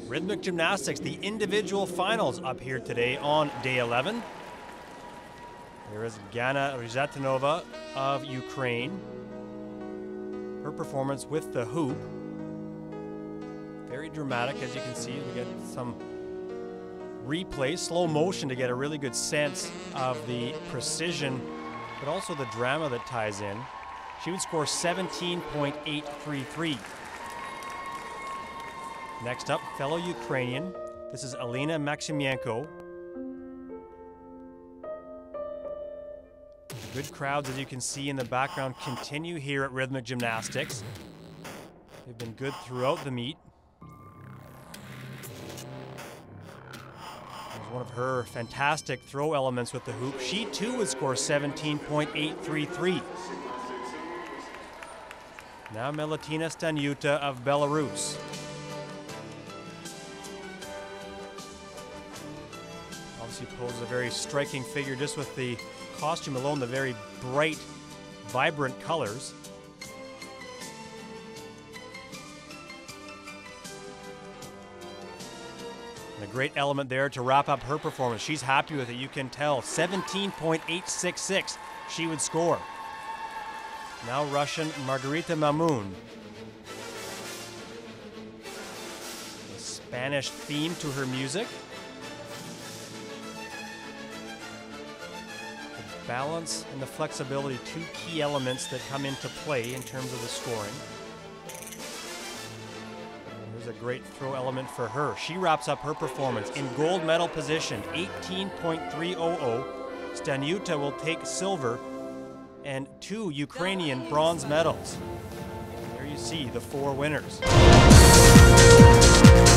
Rhythmic gymnastics, the individual finals up here today on day 11. There is Gana Ryzatanova of Ukraine. Her performance with the hoop. Very dramatic, as you can see. We get some replay, slow motion to get a really good sense of the precision, but also the drama that ties in. She would score 17.833. Next up, fellow Ukrainian. This is Alina Maximenko. Good crowds, as you can see in the background, continue here at Rhythmic Gymnastics. They've been good throughout the meet. There's one of her fantastic throw elements with the hoop. She too would score 17.833. Now Milutina Stanyuta of Belarus. Obviously poses a very striking figure just with the costume alone, the very bright, vibrant colors. And a great element there to wrap up her performance. She's happy with it, you can tell. 17.866 she would score. Now Russian Margarita Mamun. A Spanish theme to her music. The balance and the flexibility, two key elements that come into play in terms of the scoring. There's a great throw element for her. She wraps up her performance in gold medal position, 18.300. Stanyuta will take silver and 2 Ukrainian bronze medals. There you see the 4 winners.